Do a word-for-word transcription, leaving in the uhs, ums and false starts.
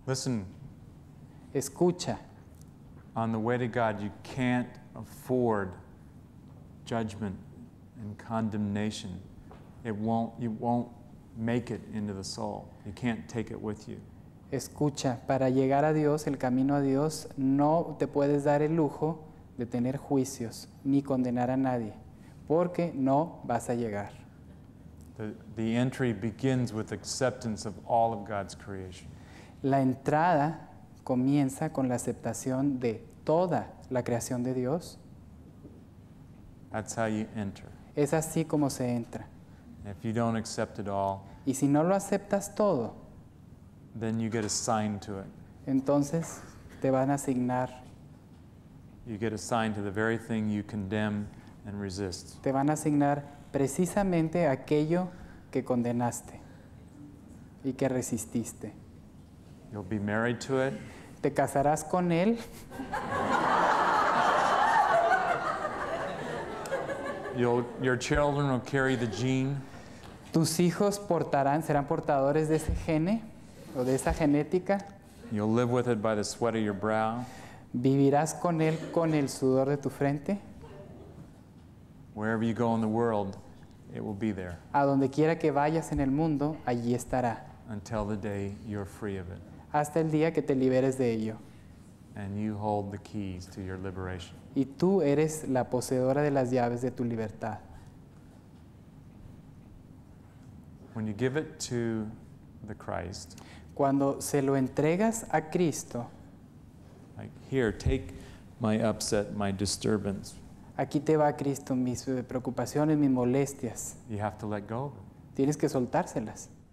Listen, Escucha, on the way to God, you can't afford judgment and condemnation. It won't, you won't make it into the soul. You can't take it with you. escucha. Para llegar a Dios, el camino a Dios, no te puedes dar el lujo de tener juicios ni condenar a nadie, porque no vas a llegar. The, the entry begins with acceptance of all of God's creation. La entrada comienza con la aceptación de toda la creación de Dios. That's how you enter. Es así como se entra. And if you don't accept it all, Y si no lo aceptas todo, then you get assigned to it. entonces te van a asignar, You get assigned to the very thing you condemn and resist. te van a asignar precisamente aquello que condenaste y que resististe. You'll be married to it. Te casarás con él, You'll, your children will carry the gene. tus hijos portarán, serán portadores de ese gene o de esa genética. You'll live with it by the sweat of your brow. Vivirás con él con el sudor de tu frente. Wherever you go in the world, it will be there A donde quiera que vayas en el mundo, allí estará, until the day you're free of it. hasta el día que te liberes de ello. And you hold the keys to your liberation. Y tú eres la poseedora de las llaves de tu libertad. When you give it to the Christ, Cuando se lo entregas a Cristo, like, here, take my upset, my disturbance. aquí te va Cristo, mis eh, preocupaciones, mis molestias. You have to let go of it. Tienes que soltárselas.